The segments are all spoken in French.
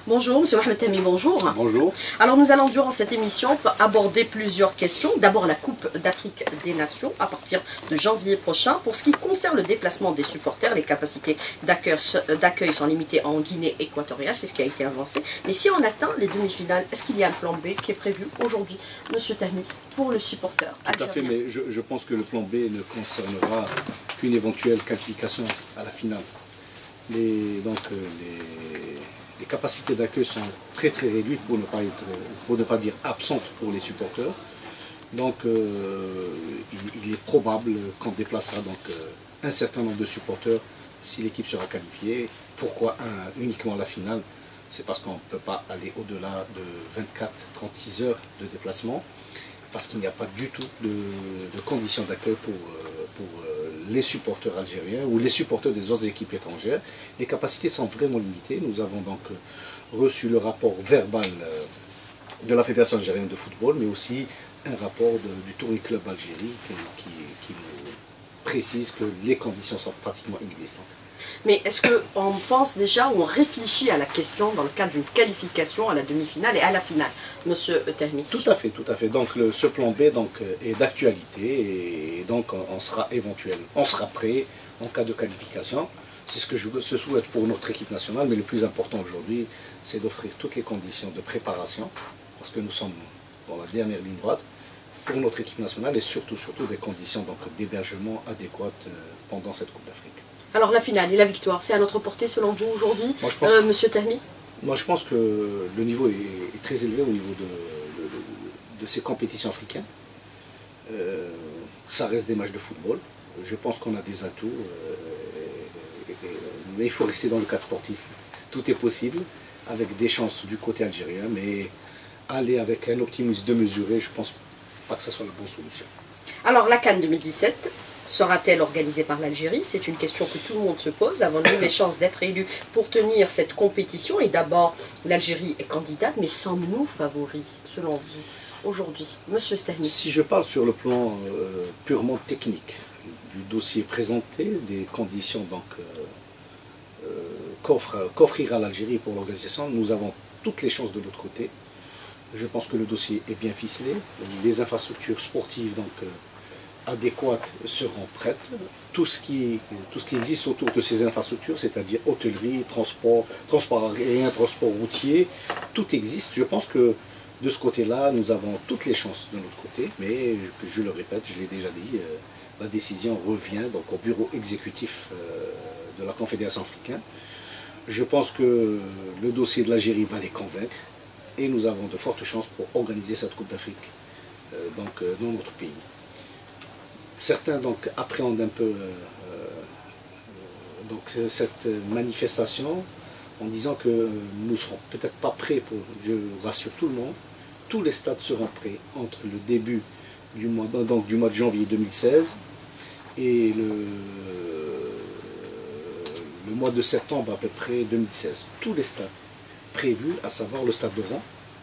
Bonjour, Monsieur Mohamed Tahmi, bonjour. Bonjour. Alors nous allons durant cette émission aborder plusieurs questions. D'abord la Coupe d'Afrique des Nations à partir de janvier prochain. Pour ce qui concerne le déplacement des supporters, les capacités d'accueil sont limitées en Guinée équatoriale, c'est ce qui a été avancé. Mais si on atteint les demi-finales, est-ce qu'il y a un plan B qui est prévu aujourd'hui, Monsieur Tahmi, pour le supporter Tout à fait, mais je pense que le plan B ne concernera qu'une éventuelle qualification à la finale. Les capacités d'accueil sont très réduites pour ne pas dire absentes pour les supporters. Donc il est probable qu'on déplacera un certain nombre de supporters si l'équipe sera qualifiée. Pourquoi uniquement la finale? C'est parce qu'on ne peut pas aller au-delà de 24-36 heures de déplacement, parce qu'il n'y a pas du tout de conditions d'accueil pour les supporters algériens ou les supporters des autres équipes étrangères. Les capacités sont vraiment limitées. Nous avons donc reçu le rapport verbal de la Fédération algérienne de football, mais aussi un rapport du Touring Club Algérie qui nous précise que les conditions sont pratiquement inexistantes. Mais est-ce qu'on pense déjà ou on réfléchit à la question dans le cadre d'une qualification à la demi-finale et à la finale, Monsieur Tahmi? Tout à fait, tout à fait. Donc ce plan B est d'actualité et donc on sera éventuel. On sera prêt en cas de qualification. C'est ce que je souhaite pour notre équipe nationale, mais le plus important aujourd'hui, c'est d'offrir toutes les conditions de préparation, parce que nous sommes dans la dernière ligne droite, pour notre équipe nationale et surtout des conditions d'hébergement adéquates pendant cette Coupe d'Afrique. Alors la finale et la victoire, c'est à notre portée selon vous aujourd'hui, Monsieur Tahmi? Moi je pense que le niveau est très élevé au niveau de ces compétitions africaines. Ça reste des matchs de football. Je pense qu'on a des atouts, mais il faut rester dans le cadre sportif. Tout est possible, avec des chances du côté algérien, mais aller avec un optimisme démesuré, je ne pense pas que ce soit la bonne solution. Alors la CAN 2017, sera-t-elle organisée par l'Algérie? C'est une question que tout le monde se pose. Avons-nous les chances d'être élus pour tenir cette compétition? Et d'abord, l'Algérie est candidate, mais sommes-nous favoris, selon vous, aujourd'hui, Monsieur Tahmi? Si je parle sur le plan purement technique, du dossier présenté, des conditions qu'offrira l'Algérie pour l'organisation, nous avons toutes les chances de l'autre côté. Je pense que le dossier est bien ficelé. Les infrastructures sportives adéquates seront prêtes. Tout ce qui existe autour de ces infrastructures, c'est-à-dire hôtellerie, transport aérien, transport routier, tout existe. Je pense que de ce côté-là, nous avons toutes les chances de notre côté, mais je le répète, je l'ai déjà dit, la décision revient au bureau exécutif de la Confédération africaine. Je pense que le dossier de l'Algérie va les convaincre et nous avons de fortes chances pour organiser cette Coupe d'Afrique dans notre pays. Certains appréhendent un peu cette manifestation en disant que nous ne serons peut-être pas prêts je rassure tout le monde, tous les stades seront prêts entre le début du mois de janvier 2016 et le mois de septembre à peu près 2016. Tous les stades prévus, à savoir le stade de Rouen,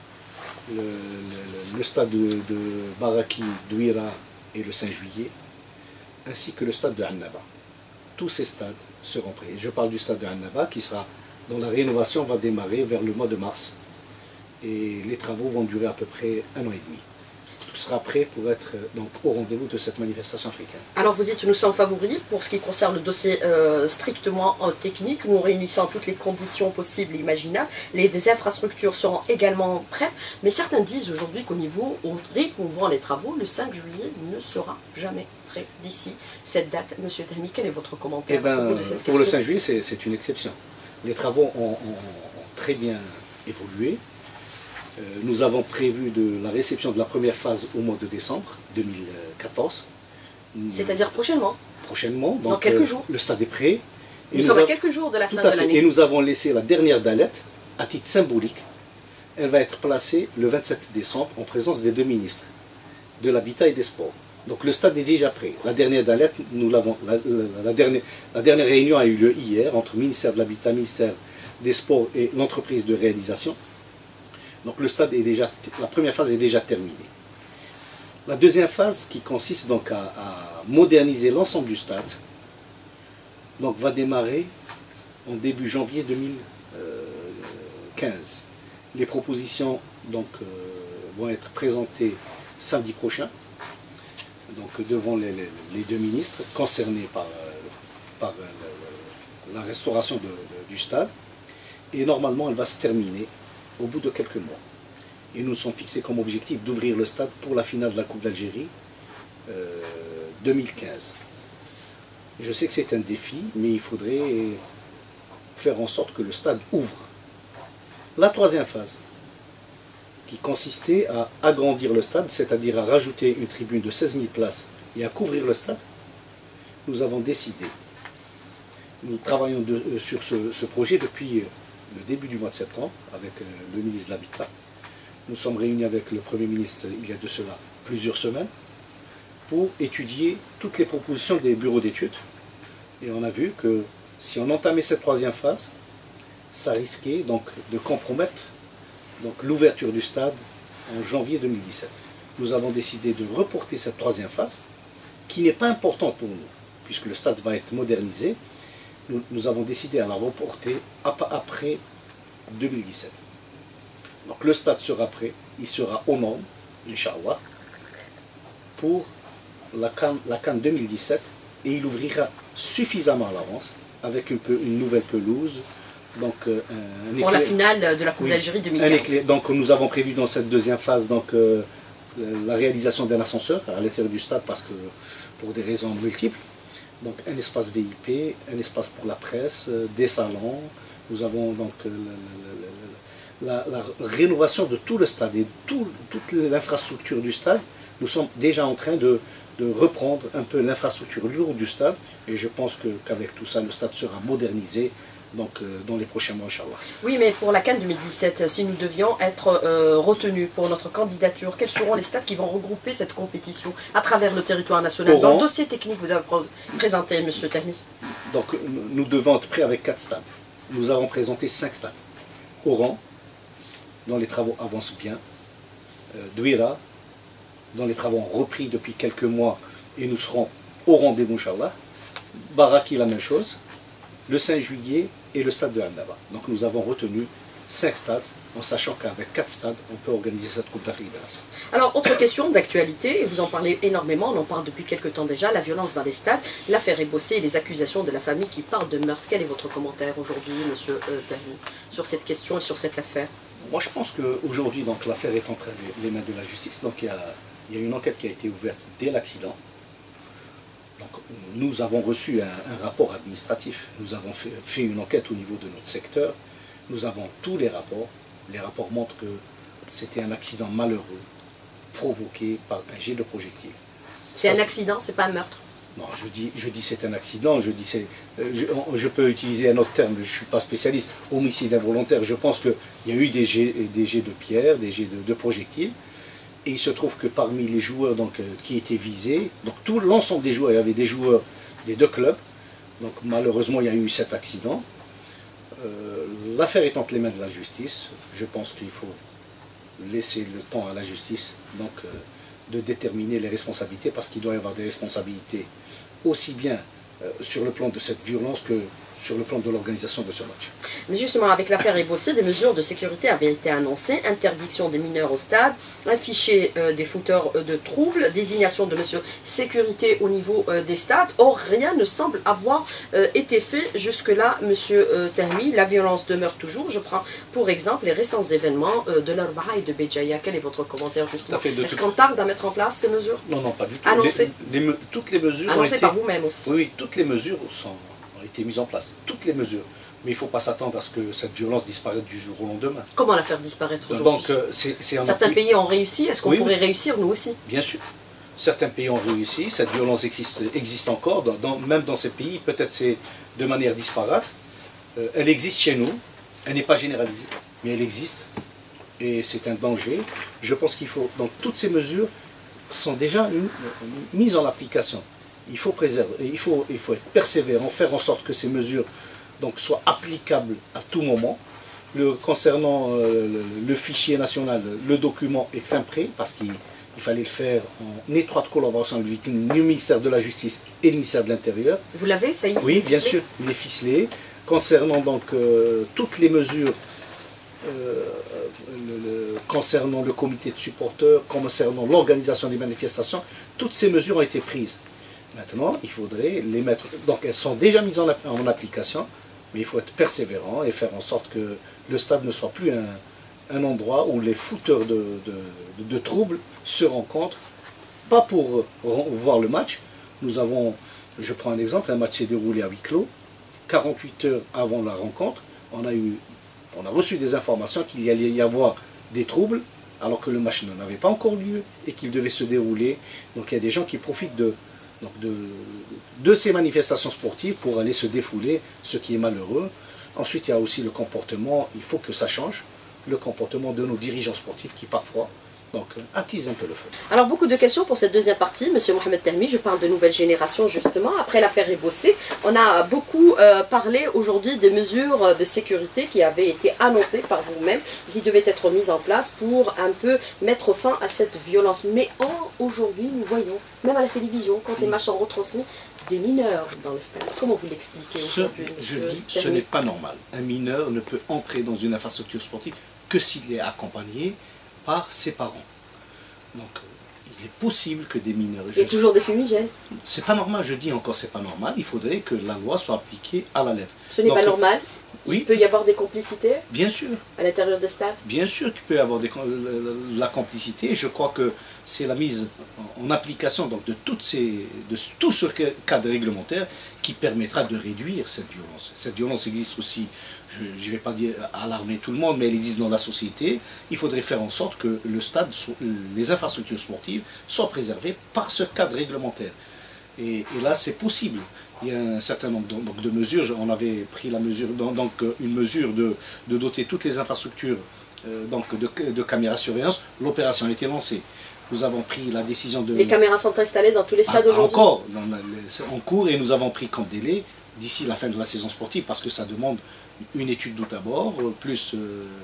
le stade de Baraki, Douira et le 5 juillet, ainsi que le stade de Annaba. Tous ces stades seront prêts. Je parle du stade de Annaba dont la rénovation va démarrer vers le mois de mars et les travaux vont durer à peu près 1 an et demi. Tout sera prêt pour être au rendez-vous de cette manifestation africaine. Alors vous dites nous sommes favoris pour ce qui concerne le dossier strictement technique, nous réunissons toutes les conditions possibles et imaginables, les infrastructures seront également prêtes, mais certains disent aujourd'hui qu'au rythme où vont les travaux, le 5 juillet ne sera jamais prêt d'ici cette date. Monsieur Tahmi, quel est votre commentaire de cette question? Pour le 5 juillet, c'est une exception. Les travaux ont très bien évolué. Nous avons prévu la réception de la première phase au mois de décembre 2014. C'est-à-dire prochainement? Prochainement. Dans quelques jours. Le stade est prêt. Nous sommes à quelques jours de la fin de l'année. Et nous avons laissé la dernière dallette à titre symbolique. Elle va être placée le 27 décembre en présence des deux ministres de l'Habitat et des Sports. Donc le stade est déjà prêt. La dernière dallette, la dernière réunion a eu lieu hier entre le ministère de l'Habitat, ministère des Sports et l'entreprise de réalisation. Donc la première phase est déjà terminée. La deuxième phase, qui consiste à moderniser l'ensemble du stade, va démarrer en début janvier 2015. 2015. Les propositions donc, vont être présentées samedi prochain, donc, devant les deux ministres concernés par la restauration du stade. Et normalement, elle va se terminer au bout de quelques mois. Et nous sommes fixés comme objectif d'ouvrir le stade pour la finale de la Coupe d'Algérie 2015. Je sais que c'est un défi, mais il faudrait faire en sorte que le stade ouvre. La troisième phase, qui consistait à agrandir le stade, c'est-à-dire à rajouter une tribune de 16 000 places et à couvrir le stade, nous avons décidé. Nous travaillons sur ce projet depuis le début du mois de septembre avec le ministre de l'Habitat. Nous sommes réunis avec le Premier ministre il y a de cela plusieurs semaines pour étudier toutes les propositions des bureaux d'études. Et on a vu que si on entamait cette troisième phase, ça risquait donc de compromettre l'ouverture du stade en janvier 2017. Nous avons décidé de reporter cette troisième phase, qui n'est pas importante pour nous, puisque le stade va être modernisé. Nous avons décidé à la reporter après 2017. Donc le stade sera prêt, il sera aux normes, Inch'Allah, pour la CAN 2017, et il ouvrira suffisamment à l'avance, avec une nouvelle pelouse. Donc, pour la finale de la Coupe d'Algérie 2015. Donc nous avons prévu dans cette deuxième phase la réalisation d'un ascenseur à l'intérieur du stade, parce que pour des raisons multiples. Donc un espace VIP, un espace pour la presse, des salons. Nous avons donc la rénovation de tout le stade et toute l'infrastructure du stade. Nous sommes déjà en train de reprendre un peu l'infrastructure lourde du stade, et je pense qu'avec tout ça, le stade sera modernisé dans les prochains mois, Inch'Allah. Oui, mais pour la CAN 2017, si nous devions être retenus pour notre candidature, quels seront les stades qui vont regrouper cette compétition à travers le territoire national? Dans le dossier technique que vous avez présenté, M. Tahmi. Donc nous devons être prêts avec 4 stades. Nous avons présenté 5 stades. Oran, dont les travaux avancent bien. Douira, dont les travaux ont repris depuis quelques mois et nous serons au rendez-vous, Inch'Allah. Baraki, la même chose. Le 5 juillet et le stade de Andaba. Donc nous avons retenu 5 stades, en sachant qu'avec 4 stades, on peut organiser cette Coupe d'Afrique des Nations. Alors, autre question d'actualité, et vous en parlez énormément, on en parle depuis quelques temps déjà, la violence dans les stades, l'affaire Ebossé et les accusations de la famille qui parle de meurtre. Quel est votre commentaire aujourd'hui, M. Tahmi, sur cette question et sur cette affaire? Moi, je pense qu'aujourd'hui, l'affaire est entre les mains de la justice. Donc il y a une enquête qui a été ouverte dès l'accident. Nous avons reçu un rapport administratif, nous avons fait une enquête au niveau de notre secteur, nous avons tous les rapports montrent que c'était un accident malheureux, provoqué par un jet de projectile. C'est un accident, c'est pas un meurtre? Non, je dis c'est un accident, je peux utiliser un autre terme, je ne suis pas spécialiste, homicide involontaire. Je pense qu'il y a eu des jets de pierre, des jets de projectiles. Et il se trouve que parmi les joueurs qui étaient visés, tout l'ensemble des joueurs, il y avait des joueurs des 2 clubs. Donc malheureusement, il y a eu cet accident. L'affaire est entre les mains de la justice. Je pense qu'il faut laisser le temps à la justice de déterminer les responsabilités, parce qu'il doit y avoir des responsabilités aussi bien sur le plan de cette violence que sur le plan de l'organisation de ce match. Mais justement, avec l'affaire Ebossé, des mesures de sécurité avaient été annoncées, interdiction des mineurs au stade, un fichier des fauteurs de troubles, désignation de mesures sécurité au niveau des stades. Or, rien ne semble avoir été fait jusque-là, M. Tahmi. La violence demeure toujours. Je prends pour exemple les récents événements de l'Arba'a et de Béjaïa. Quel est votre commentaire justement? Est-ce qu'on tarde à mettre en place ces mesures? Non, pas du tout. Annoncées. Toutes les mesures annoncées par vous-même aussi. Oui, toutes les mesures ont été mises en place. Toutes les mesures. Mais il ne faut pas s'attendre à ce que cette violence disparaisse du jour au lendemain. Comment la faire disparaître aujourd'hui? Certains pays ont réussi, est-ce qu'on pourrait réussir nous aussi? Bien sûr. Certains pays ont réussi, cette violence existe encore, même dans ces pays, peut-être c'est de manière disparate. Elle existe chez nous, elle n'est pas généralisée, mais elle existe. Et c'est un danger. Je pense qu'il faut, donc toutes ces mesures sont déjà mises en application. Il faut préserver, il faut être persévérant, faire en sorte que ces mesures soient applicables à tout moment. Concernant le fichier national, le document est fin prêt, parce qu'il fallait le faire en étroite collaboration avec le ministère de la Justice et le ministère de l'Intérieur. Vous l'avez, ça y est? Oui, bien sûr, il est ficelé. Concernant toutes les mesures concernant le comité de supporters, concernant l'organisation des manifestations, toutes ces mesures ont été prises. Maintenant, il faudrait les mettre. Donc, elles sont déjà mises en application, mais il faut être persévérant et faire en sorte que le stade ne soit plus un endroit où les fouteurs de troubles se rencontrent, pas pour voir le match. Nous avons, je prends un exemple, un match s'est déroulé à huis clos. 48 heures avant la rencontre, on a reçu des informations qu'il allait y avoir des troubles, alors que le match n'avait pas encore lieu et qu'il devait se dérouler. Donc il y a des gens qui profitent de ces manifestations sportives pour aller se défouler, ce qui est malheureux. Ensuite, il y a aussi le comportement, il faut que ça change, le comportement de nos dirigeants sportifs qui parfois attisent un peu le feu. Alors beaucoup de questions pour cette deuxième partie, Monsieur Mohamed Tahmi, je parle de nouvelle génération justement. Après l'affaire Ebossé, on a beaucoup parlé aujourd'hui des mesures de sécurité qui avaient été annoncées par vous-même, qui devaient être mises en place pour un peu mettre fin à cette violence. Mais aujourd'hui, nous voyons, même à la télévision, quand les matchs sont retransmis, des mineurs dans le stade. Comment vous l'expliquez aujourd'hui, Je dis, ce n'est pas normal. Un mineur ne peut entrer dans une infrastructure sportive que s'il est accompagné par ses parents. Donc, il est possible que des mineurs... Il y a toujours des fumigènes. C'est pas normal, je dis encore, c'est pas normal. Il faudrait que la loi soit appliquée à la lettre. Ce n'est pas normal. Oui. Il peut y avoir des complicités. Bien sûr. À l'intérieur des stades. Bien sûr qu'il peut y avoir la complicité. Je crois que c'est la mise en application de tout ce cadre réglementaire qui permettra de réduire cette violence. Cette violence existe aussi, je ne vais pas dire alarmer tout le monde, mais elle existe dans la société. Il faudrait faire en sorte que le stade, les infrastructures sportives soient préservées par ce cadre réglementaire. Et là, c'est possible. Il y a un certain nombre de mesures. On avait pris une mesure de doter toutes les infrastructures de caméras de surveillance. L'opération a été lancée. Nous avons pris la décision de... Les caméras sont installées dans tous les stades aujourd'hui. Encore, en cours, et nous avons pris comme délai d'ici la fin de la saison sportive, parce que ça demande une étude tout d'abord, plus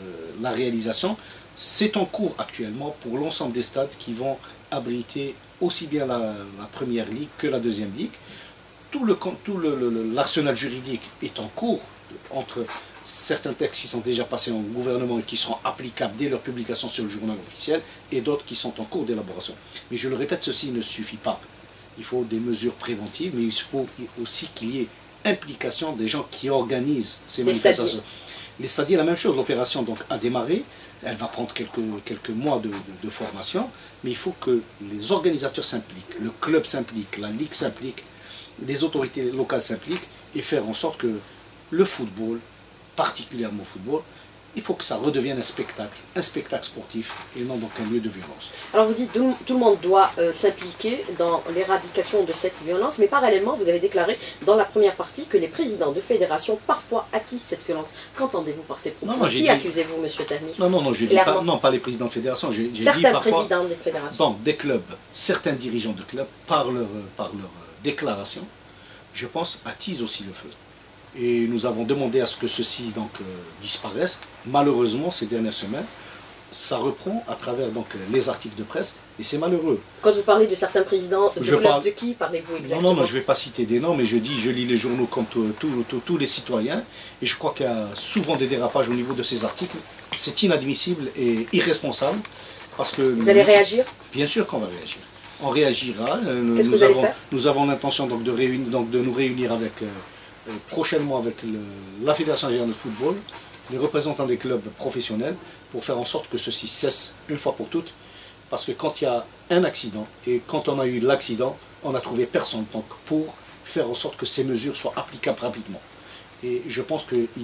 la réalisation. C'est en cours actuellement pour l'ensemble des stades qui vont abriter aussi bien la première ligue que la deuxième ligue. Tout l'arsenal juridique est en cours entre certains textes qui sont déjà passés en gouvernement et qui seront applicables dès leur publication sur le journal officiel et d'autres qui sont en cours d'élaboration. Mais je le répète, ceci ne suffit pas. Il faut des mesures préventives, mais il faut aussi qu'il y ait implication des gens qui organisent ces manifestations. Les stadiers, la même chose. L'opération a démarré. Elle va prendre quelques mois de formation, mais il faut que les organisateurs s'impliquent, le club s'implique, la ligue s'implique, les autorités locales s'impliquent et faire en sorte que le football, particulièrement le football, il faut que ça redevienne un spectacle sportif et non donc un lieu de violence. Alors vous dites tout le monde doit s'impliquer dans l'éradication de cette violence, mais parallèlement vous avez déclaré dans la première partie que les présidents de fédérations parfois attisent cette violence. Qu'entendez-vous par ces propos? Qui accusez-vous, Monsieur Tahmi? Non, je dis pas, non, pas les présidents de fédération. Certains présidents des fédérations. Des clubs, certains dirigeants de clubs, par leur déclaration, je pense, attisent aussi le feu. Et nous avons demandé à ce que ceci disparaisse. Malheureusement, ces dernières semaines, ça reprend à travers les articles de presse, et c'est malheureux. Quand vous parlez de certains présidents de clubs, de qui parlez-vous exactement? Non, je ne vais pas citer des noms, mais je lis les journaux comme tous les citoyens, et je crois qu'il y a souvent des dérapages au niveau de ces articles. C'est inadmissible et irresponsable. Parce que vous allez réagir? Bien sûr qu'on va réagir. On réagira. Qu'est-ce que vous allez faire? Nous avons l'intention de nous réunir prochainement avec la Fédération nigériane de football, les représentants des clubs professionnels, pour faire en sorte que ceci cesse une fois pour toutes. Parce que quand il y a un accident, et quand on a eu l'accident, on n'a trouvé personne pour faire en sorte que ces mesures soient applicables rapidement. Et je pense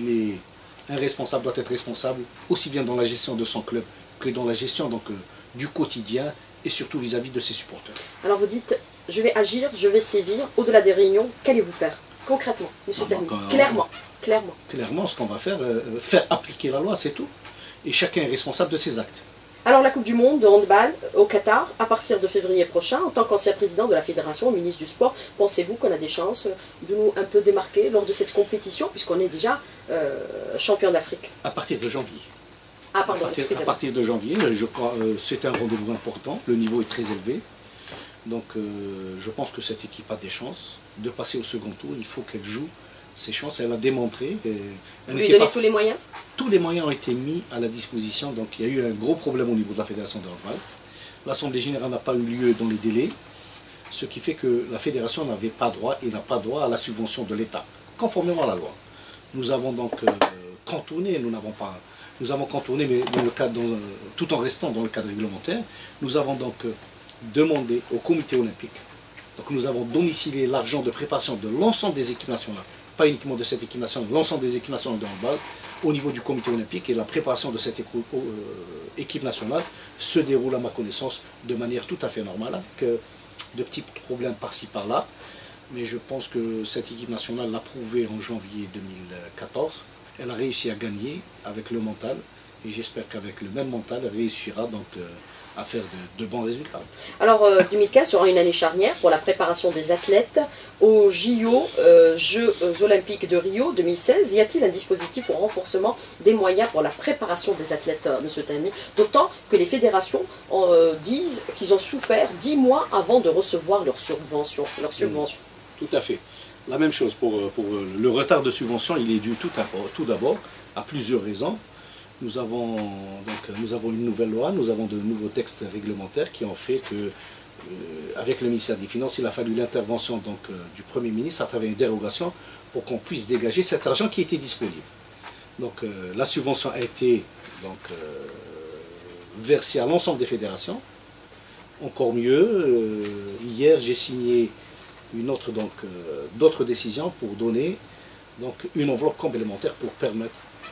qu'un responsable doit être responsable aussi bien dans la gestion de son club que dans la gestion du quotidien et surtout vis-à-vis de ses supporters. Alors vous dites, je vais agir, je vais sévir, au-delà des réunions, qu'allez-vous faire concrètement, Monsieur Tahmi? Clairement. Clairement, ce qu'on va faire appliquer la loi, c'est tout. Et chacun est responsable de ses actes. Alors la Coupe du Monde de handball au Qatar, à partir de février prochain, en tant qu'ancien président de la Fédération, ministre du Sport, pensez-vous qu'on a des chances de nous un peu démarquer lors de cette compétition, puisqu'on est déjà champion d'Afrique? À partir de janvier. Ah pardon, excusez-moi. À partir de janvier, je crois c'est un rendez-vous important, le niveau est très élevé. Donc je pense que cette équipe a des chances de passer au second tour. Il faut qu'elle joue ses chances. Elle a démontré. Vous lui donnez tous les moyens? tous les moyens ont été mis à la disposition. Donc il y a eu un gros problème au niveau de la fédération de handball. L'Assemblée générale n'a pas eu lieu dans les délais, ce qui fait que la fédération n'avait pas droit et n'a pas droit à la subvention de l'État, conformément à la loi. Nous avons donc cantonné, nous avons cantonné, mais dans le cadre, tout en restant dans le cadre réglementaire, nous avons donc demandé au comité olympique, donc nous avons domicilié l'argent de préparation de l'ensemble des équipes nationales, pas uniquement de cette équipe nationale, l'ensemble des équipes nationales de handball, au niveau du comité olympique, et la préparation de cette équipe nationale se déroule à ma connaissance de manière tout à fait normale, avec de petits problèmes par-ci par-là, mais je pense que cette équipe nationale l'a prouvé en janvier 2014, elle a réussi à gagner avec le mental, et j'espère qu'avec le même mental, elle réussira donc à faire de bons résultats. Alors 2015 sera une année charnière pour la préparation des athlètes aux JO, Jeux Olympiques de Rio 2016. Y a-t-il un dispositif au renforcement des moyens pour la préparation des athlètes, Monsieur Tahami? D'autant que les fédérations disent qu'ils ont souffert 10 mois avant de recevoir leur subvention. Tout à fait. La même chose pour le retard de subvention, il est dû tout d'abord à plusieurs raisons. Nous avons une nouvelle loi, nous avons de nouveaux textes réglementaires qui ont fait que, avec le ministère des Finances, il a fallu l'intervention du Premier ministre à travers une dérogation pour qu'on puisse dégager cet argent qui était disponible. Donc la subvention a été versée à l'ensemble des fédérations. Encore mieux, hier j'ai signé d'autres décisions pour donner une enveloppe complémentaire pour permettre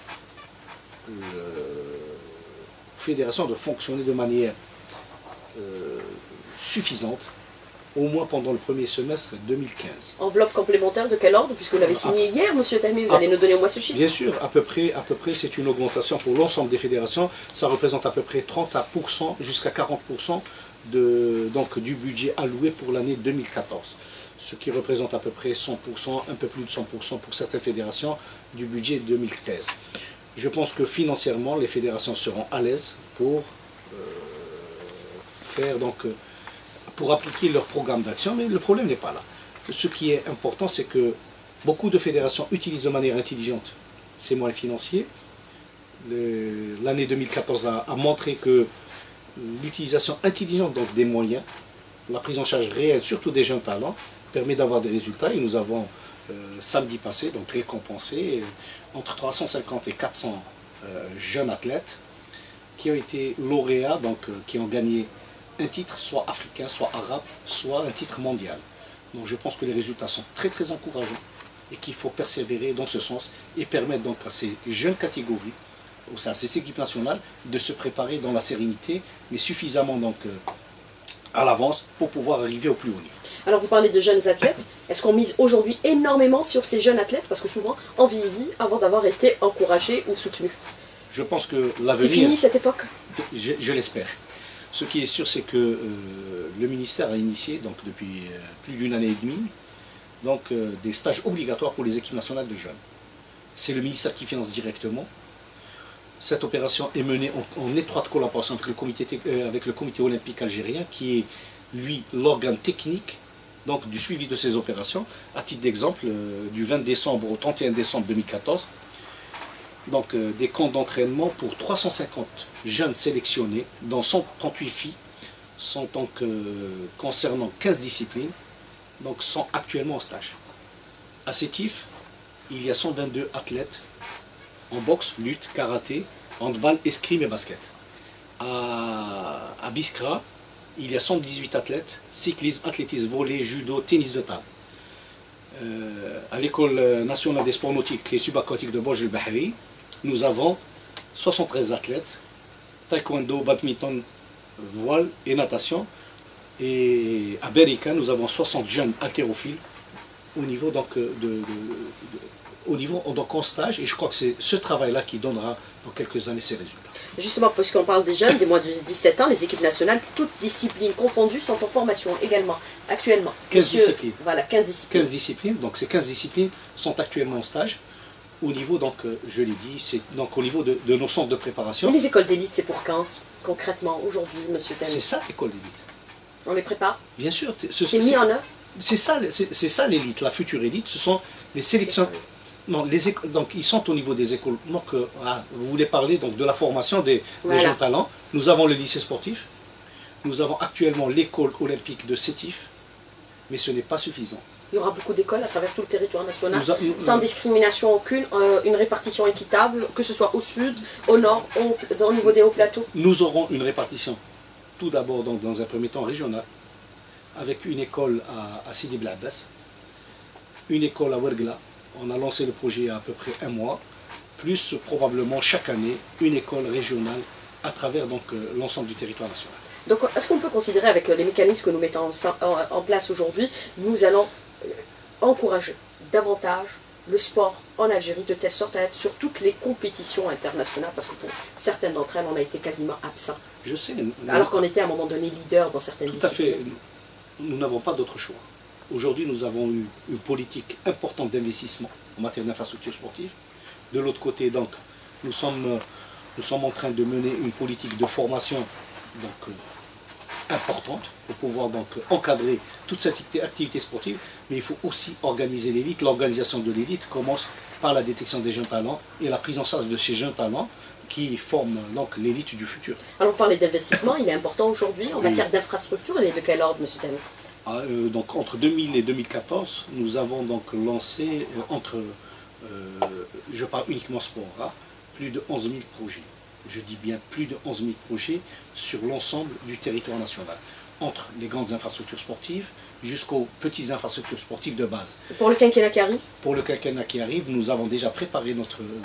aux fédérations de fonctionner de manière suffisante, au moins pendant le premier semestre 2015. Enveloppe complémentaire de quel ordre? Puisque vous l'avez signé hier, Monsieur Tahami, vous allez nous donner au moins ce chiffre? Bien sûr, à peu près c'est une augmentation pour l'ensemble des fédérations. Ça représente à peu près 30% jusqu'à 40% du budget alloué pour l'année 2014. Ce qui représente à peu près 100%, un peu plus de 100% pour certaines fédérations du budget 2013. Je pense que financièrement, les fédérations seront à l'aise pour appliquer leur programme d'action, mais le problème n'est pas là. Ce qui est important, c'est que beaucoup de fédérations utilisent de manière intelligente ces moyens financiers. L'année 2014 a montré que l'utilisation intelligente des moyens, la prise en charge réelle, surtout des jeunes talents, permet d'avoir des résultats, et nous avons samedi passé récompensé entre 350 et 400 jeunes athlètes qui ont été lauréats, qui ont gagné un titre soit africain, soit arabe, soit un titre mondial. Donc je pense que les résultats sont très très encourageants et qu'il faut persévérer dans ce sens et permettre à ces jeunes catégories, à ces équipes nationales, de se préparer dans la sérénité, mais suffisamment à l'avance pour pouvoir arriver au plus haut niveau. Alors vous parlez de jeunes athlètes, est-ce qu'on mise aujourd'hui énormément sur ces jeunes athlètes? Parce que souvent on vieillit avant d'avoir été encouragé ou soutenu. Je pense que l'avenir... C'est fini cette époque? Je l'espère. Ce qui est sûr, c'est que le ministère a initié, depuis plus d'une année et demie, des stages obligatoires pour les équipes nationales de jeunes. C'est le ministère qui finance directement. Cette opération est menée en étroite collaboration avec le comité olympique algérien, qui est, lui, l'organe technique du suivi de ces opérations. À titre d'exemple, du 20 décembre au 31 décembre 2014, des camps d'entraînement pour 350 jeunes sélectionnés, dont 138 filles, sont concernant 15 disciplines, sont actuellement en stage. À Sétif, il y a 122 athlètes en boxe, lutte, karaté, handball, escrime et basket. À Biskra, il y a 118 athlètes, cyclisme, athlétisme, volley, judo, tennis de table. À l'école nationale des sports nautiques et subaquatiques de Bouj el-Bahri, nous avons 73 athlètes, taekwondo, badminton, voile et natation. Et à Berika, nous avons 60 jeunes haltérophiles au niveau en stage, et je crois que c'est ce travail-là qui donnera dans quelques années ses résultats. Justement, puisqu'on parle des jeunes, des moins de 17 ans, les équipes nationales, toutes disciplines confondues, sont en formation également, actuellement. 15 disciplines. Voilà, 15 disciplines. 15 disciplines, donc ces 15 disciplines sont actuellement en stage. Au niveau, je l'ai dit, c'est au niveau de nos centres de préparation. Et les écoles d'élite, c'est pour quand, concrètement, aujourd'hui, Monsieur Tahami? C'est ça l'école d'élite. On les prépare? Bien sûr. C'est mis en œuvre? C'est ça l'élite, la future élite, ce sont les sélections. Non, donc ils sont au niveau des écoles. Donc, vous voulez parler donc, de la formation des jeunes talents. Nous avons le lycée sportif. Nous avons actuellement l'école olympique de Sétif. Mais ce n'est pas suffisant. Il y aura beaucoup d'écoles à travers tout le territoire national, sans discrimination aucune, une répartition équitable, que ce soit au sud, au nord, au niveau des hauts plateaux. Nous aurons une répartition, tout d'abord dans un premier temps régional, avec une école à Sidi Bel Abbas, une école à Ouergla. On a lancé le projet il y a à peu près un mois, plus probablement chaque année une école régionale à travers l'ensemble du territoire national. Donc est-ce qu'on peut considérer avec les mécanismes que nous mettons en place aujourd'hui, nous allons encourager davantage le sport en Algérie de telle sorte à être sur toutes les compétitions internationales, parce que pour certaines d'entre elles on a été quasiment absent. Je sais. Alors qu'on était à un moment donné leader dans certaines disciplines. Tout à fait. Nous n'avons pas d'autre choix. Aujourd'hui, nous avons eu une politique importante d'investissement en matière d'infrastructures sportives. De l'autre côté, donc, nous sommes en train de mener une politique de formation importante pour pouvoir encadrer toute cette activité sportive. Mais il faut aussi organiser l'élite. L'organisation de l'élite commence par la détection des jeunes talents et la prise en charge de ces jeunes talents qui forment l'élite du futur. Alors, on parlait d'investissement, il est important aujourd'hui en matière d'infrastructure. Il est de quel ordre, M. Tami? Donc entre 2000 et 2014, nous avons lancé je parle uniquement sport, plus de 11 000 projets. Je dis bien plus de 11 000 projets sur l'ensemble du territoire national, entre les grandes infrastructures sportives jusqu'aux petites infrastructures sportives de base. Pour le quinquennat qui arrive? Pour le quinquennat qui arrive, nous avons déjà préparé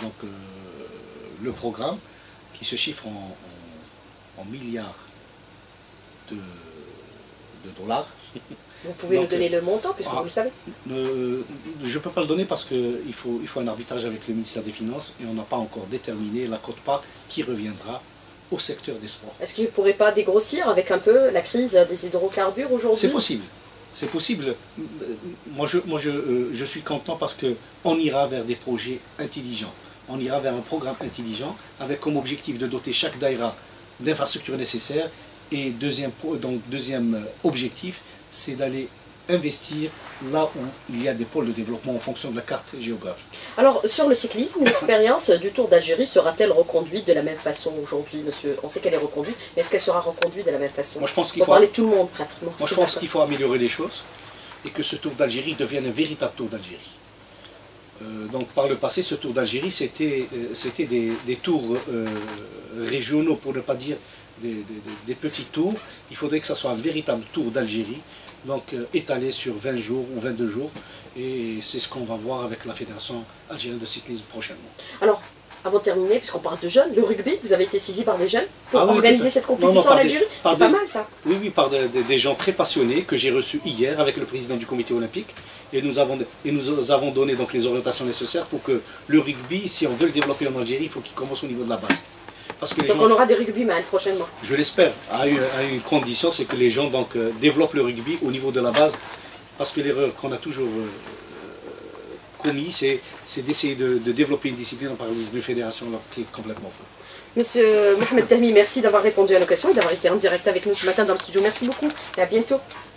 le programme qui se chiffre en milliards de dollars. Vous pouvez nous donner le montant, puisque vous le savez? Je ne peux pas le donner parce qu'il faut un arbitrage avec le ministère des Finances et on n'a pas encore déterminé la quote-part qui reviendra au secteur des sports. Est-ce qu'il ne pourrait pas dégrossir avec un peu la crise des hydrocarbures aujourd'hui? C'est possible. C'est possible. Moi, je suis content parce qu'on ira vers des projets intelligents. On ira vers un programme intelligent avec comme objectif de doter chaque daïra d'infrastructures nécessaires. Et deuxième objectif, c'est d'aller investir là où il y a des pôles de développement en fonction de la carte géographique. Alors, sur le cyclisme, l'expérience du Tour d'Algérie sera-t-elle reconduite de la même façon aujourd'hui, monsieur? On sait qu'elle est reconduite, mais est-ce qu'elle sera reconduite de la même façon? Moi, je pense qu'il faut parler de tout le monde, pratiquement. Moi, je pense qu'il faut améliorer les choses et que ce Tour d'Algérie devienne un véritable Tour d'Algérie. Donc, par le passé, ce Tour d'Algérie, c'était des tours régionaux, pour ne pas dire des petits tours. Il faudrait que ça soit un véritable Tour d'Algérie, donc étalé sur 20 jours ou 22 jours, et c'est ce qu'on va voir avec la Fédération algérienne de cyclisme prochainement. Alors, avant de terminer, puisqu'on parle de jeunes, le rugby, vous avez été saisi par des jeunes pour organiser cette compétition en Algérie? C'est pas mal ça? Oui, par des gens très passionnés que j'ai reçus hier avec le président du comité olympique, et nous avons donné les orientations nécessaires pour que le rugby, si on veut le développer en Algérie, il faut qu'il commence au niveau de la base. Donc on aura des rugbymen prochainement? Je l'espère, à une condition, c'est que les gens développent le rugby au niveau de la base, parce que l'erreur qu'on a toujours commis, c'est d'essayer de développer une discipline par une fédération qui est complètement fausse. Monsieur Mohamed Tami, merci d'avoir répondu à nos questions et d'avoir été en direct avec nous ce matin dans le studio. Merci beaucoup et à bientôt.